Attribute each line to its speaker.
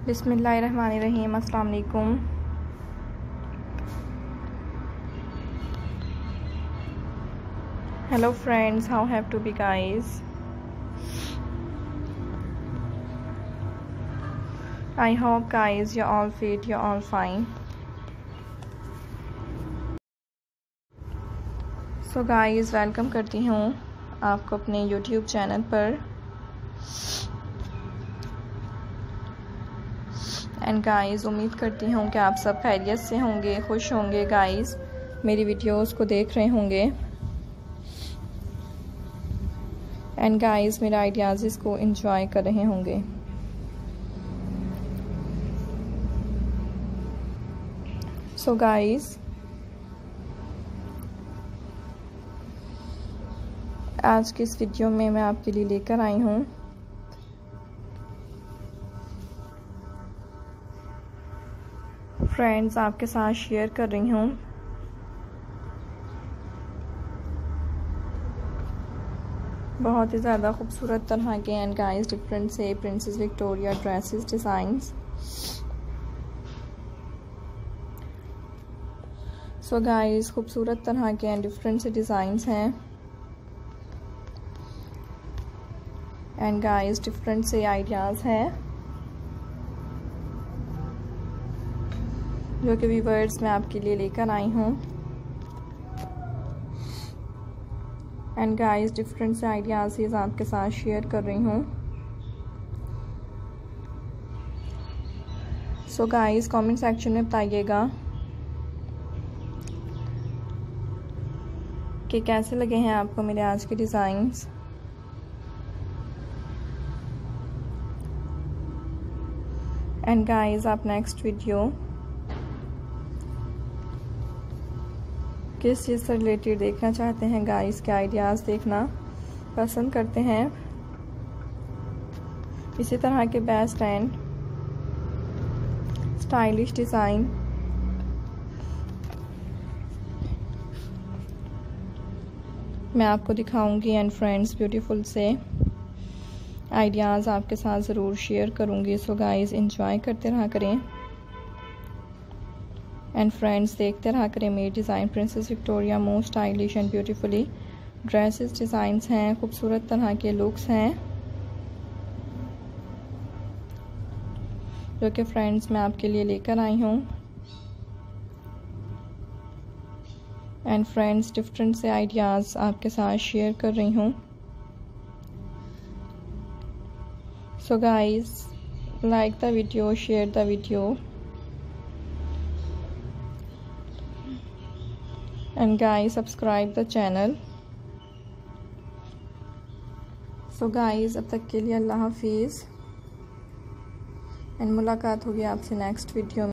Speaker 1: बिस्मिल्लाहिर्रहमानिर्रहीम। अस्सलाम वालेकुम। Hello friends, how have to be guys? I hope guys you're all fit, you're all fine. So guys, welcome करती हूँ आपको अपने YouTube चैनल पर। एंड गाइस, उम्मीद करती हूँ कि आप सब खैरियत से होंगे, खुश होंगे गाइस, मेरी वीडियोस को देख रहे होंगे। एंड गाइस, मेरे आइडियाज़ को एंजॉय कर रहे होंगे। सो गाइस, आज की इस वीडियो में मैं आपके लिए लेकर आई हूँ फ्रेंड्स, आपके साथ शेयर कर रही हूँ बहुत ही ज़्यादा खूबसूरत तरह के एंड गाइस डिफरेंट से princess Victoria dresses designs. So guys, खूबसूरत तरह के एंड डिफरेंट से डिज़ाइंस हैं एंड गाइस डिफरेंट से आइडियाज़ हैं जो कि व्यूअर्स मैं आपके लिए लेकर आई हूँ। एंड गाइस डिफरेंट से आइडियाज़ आपके साथ शेयर कर रही हूँ। सो गाइस, कमेंट सेक्शन में बताइएगा कि कैसे लगे हैं आपको मेरे आज के डिज़ाइंस। एंड गाइस, आप नेक्स्ट वीडियो किस चीज़ से रिलेटेड देखना चाहते हैं गाइस, के आइडियाज़ देखना पसंद करते हैं, इसी तरह के बेस्ट एंड स्टाइलिश डिज़ाइन मैं आपको दिखाऊंगी एंड फ्रेंड्स ब्यूटीफुल से आइडियाज़ आपके साथ ज़रूर शेयर करूंगी। सो गाइस, एंजॉय करते रहा करें एंड फ्रेंड्स देखते रहा करें मेरी design. Princess Victoria most stylish and beautifully dresses designs हैं, खूबसूरत तरह के लुक्स हैं जो कि फ्रेंड्स मैं आपके लिए लेकर आई हूँ। एंड फ्रेंड्स डिफरेंट से आइडियाज़ आपके साथ शेयर कर रही हूँ। So guys, like the video, share the video and guys subscribe the channel. So guys, अब तक के लिए अल्लाह हाफिज़ एंड मुलाकात होगी आपसे नेक्स्ट वीडियो में।